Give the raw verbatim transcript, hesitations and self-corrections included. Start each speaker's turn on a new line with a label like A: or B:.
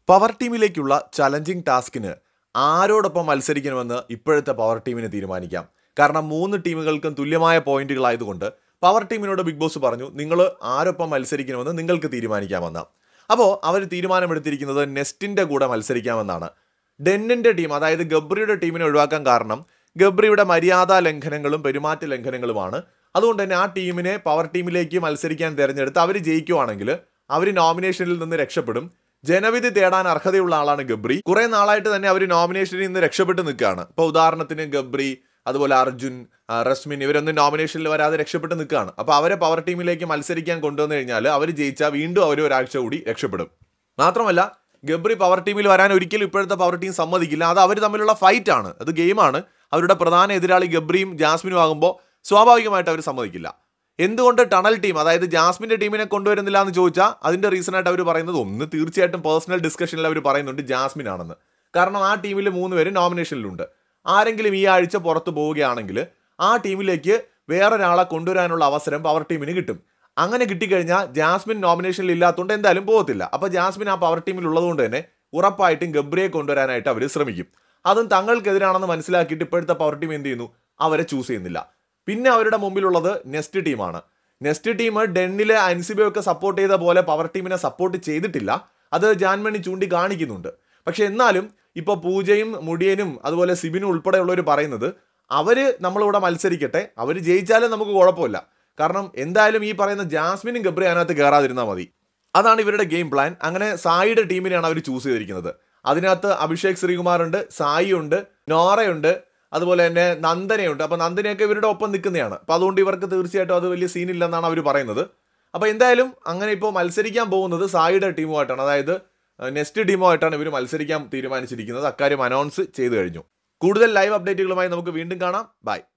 A: Power ടീമിലേക്കുള്ള challenging ടാസ്കിന് ആരോടൊപ്പം മത്സരിക്കണമെന്ന് ഇപ്പോഴത്തെ power ടീമിന് തീരുമാനിക്കാം. കാരണം മൂന്ന് ടീമുകൾക്കും തുല്യമായ പോയിന്റുകളായതുകൊണ്ട് പവർ ടീമിനോട് ബിഗ് ബോസ് പറഞ്ഞു, നിങ്ങൾ ആരൊപ്പം മത്സരിക്കണമെന്ന് നിങ്ങൾക്ക് തീരുമാനിക്കാമെന്ന്. അപ്പോൾ അവർ തീരുമാനമെടുത്തിരിക്കുന്നത് നെസ്റ്റിൻ്റെ കൂടെ മത്സരിക്കാമെന്നാണ്. ഡെന്നിൻ്റെ ടീം, അതായത് ഗബ്രിയുടെ ടീമിനെ ഒഴിവാക്കാൻ കാരണം ഗബ്രിയുടെ മര്യാദാ ലംഘനങ്ങളും പെരുമാറ്റ ലംഘനങ്ങളുമാണ്. അതുകൊണ്ട് തന്നെ ആ ടീമിനെ പവർ ടീമിലേക്ക് മത്സരിക്കാൻ തിരഞ്ഞെടുത്ത് അവർ ജയിക്കുവാണെങ്കിൽ അവർ നോമിനേഷനിൽ നിന്ന് രക്ഷപ്പെടും. ജനവിധി തേടാൻ അർഹതയുള്ള ആളാണ് ഗബ്രി. കുറെ നാളായിട്ട് തന്നെ അവർ നോമിനേഷനിൽ നിന്ന് രക്ഷപ്പെട്ട് നിൽക്കുകയാണ്. ഇപ്പോൾ ഉദാഹരണത്തിന് ഗബ്രി, അതുപോലെ അർജുൻ, റസ്മിൻ, ഇവരൊന്നും നോമിനേഷനിൽ വരാതെ രക്ഷപ്പെട്ട് നിൽക്കുകയാണ്. അപ്പോൾ അവരെ പവർ ടീമിലേക്ക് മത്സരിക്കാൻ കൊണ്ടുവന്നു കഴിഞ്ഞാൽ അവർ ജയിച്ചാൽ വീണ്ടും അവർ ഒരാഴ്ച കൂടി രക്ഷപ്പെടും. മാത്രമല്ല ഗബ്രി പവർ ടീമിൽ വരാൻ ഒരിക്കലും ഇപ്പോഴത്തെ പവർ ടീം സമ്മതിക്കില്ല. അത് അവർ തമ്മിലുള്ള ഫൈറ്റ് ആണ്, അത് ഗെയിമാണ്. അവരുടെ പ്രധാന എതിരാളി ഗബ്രിയും ജാസ്മിനും ആകുമ്പോൾ സ്വാഭാവികമായിട്ട് അവർ സമ്മതിക്കില്ല. എന്തുകൊണ്ട് ടണൽ ടീം, അതായത് ജാസ്മിൻ്റെ ടീമിനെ കൊണ്ടുവരുന്നില്ല എന്ന് ചോദിച്ചാൽ അതിൻ്റെ റീസണായിട്ട് അവർ പറയുന്നത്, ഒന്ന് തീർച്ചയായിട്ടും പേഴ്സണൽ ഡിസ്കഷനിൽ അവർ പറയുന്നുണ്ട് ജാസ്മിൻ ആണെന്ന്. കാരണം ആ ടീമിൽ മൂന്ന് പേര് നോമിനേഷനിലുണ്ട്. ആരെങ്കിലും ഈ ആഴ്ച പുറത്ത് പോവുകയാണെങ്കിൽ ആ ടീമിലേക്ക് വേറൊരാളെ കൊണ്ടുവരാനുള്ള അവസരം പവർ ടീമിന് കിട്ടും. അങ്ങനെ കിട്ടിക്കഴിഞ്ഞാൽ ജാസ്മിൻ നോമിനേഷനിൽ ഇല്ലാത്തതുകൊണ്ട് എന്തായാലും പോകത്തില്ല. അപ്പോൾ ജാസ്മിൻ ആ പവർ ടീമിൽ ഉള്ളതുകൊണ്ട് തന്നെ ഉറപ്പായിട്ടും ഗബ്രിയെ കൊണ്ടുവരാനായിട്ട് അവർ ശ്രമിക്കും. അതും തങ്ങൾക്കെതിരാണെന്ന് മനസ്സിലാക്കിയിട്ട് ഇപ്പോഴത്തെ പവർ ടീം എന്ത് ചെയ്യുന്നു, അവരെ ചൂസ് ചെയ്യുന്നില്ല. പിന്നെ അവരുടെ മുമ്പിലുള്ളത് നെസ്റ്റ് ടീമാണ്. നെസ്റ്റ് ടീം ഡെന്നിലെ അൻസിബയൊക്കെ സപ്പോർട്ട് ചെയ്ത പോലെ പവർ ടീമിനെ സപ്പോർട്ട് ചെയ്തിട്ടില്ല. അത് ജാൻമണി ചൂണ്ടി കാണിക്കുന്നുണ്ട്. പക്ഷെ എന്നാലും ഇപ്പോൾ പൂജയും മുടിയനും അതുപോലെ സിബിനും ഉൾപ്പെടെയുള്ളവർ പറയുന്നത് അവർ നമ്മളിവിടെ മത്സരിക്കട്ടെ, അവർ ജയിച്ചാലും നമുക്ക് കുഴപ്പമില്ല. കാരണം എന്തായാലും ഈ പറയുന്ന ജാസ്മിനും ഗബ്രി അതിനകത്ത് കയറാതിരുന്നാൽ മതി. അതാണ് ഇവരുടെ ഗെയിം പ്ലാൻ. അങ്ങനെ സായിയുടെ ടീമിനെയാണ് അവർ ചൂസ് ചെയ്തിരിക്കുന്നത്. അതിനകത്ത് അഭിഷേക് ശ്രീകുമാറുണ്ട്, സായി ഉണ്ട്, നോറയുണ്ട്, അതുപോലെ തന്നെ നന്ദനയുണ്ട്. അപ്പോൾ നന്ദനയൊക്കെ ഇവരുടെ ഒപ്പം നിൽക്കുന്നതാണ്. അപ്പോൾ അതുകൊണ്ട് ഇവർക്ക് തീർച്ചയായിട്ടും അത് വലിയ സീനില്ലെന്നാണ് അവർ പറയുന്നത്. അപ്പോൾ എന്തായാലും അങ്ങനെ ഇപ്പോൾ മത്സരിക്കാൻ പോകുന്നത് സായിയുടെ ടീമുമായിട്ടാണ്, അതായത് നെക്സ്റ്റ് ടീമുമായിട്ടാണ് ഇവർ മത്സരിക്കാൻ തീരുമാനിച്ചിരിക്കുന്നത്. അക്കാര്യം അനൗൺസ് ചെയ്തു കഴിഞ്ഞു. കൂടുതൽ ലൈവ് അപ്ഡേറ്റുകളുമായി നമുക്ക് വീണ്ടും കാണാം. ബൈ.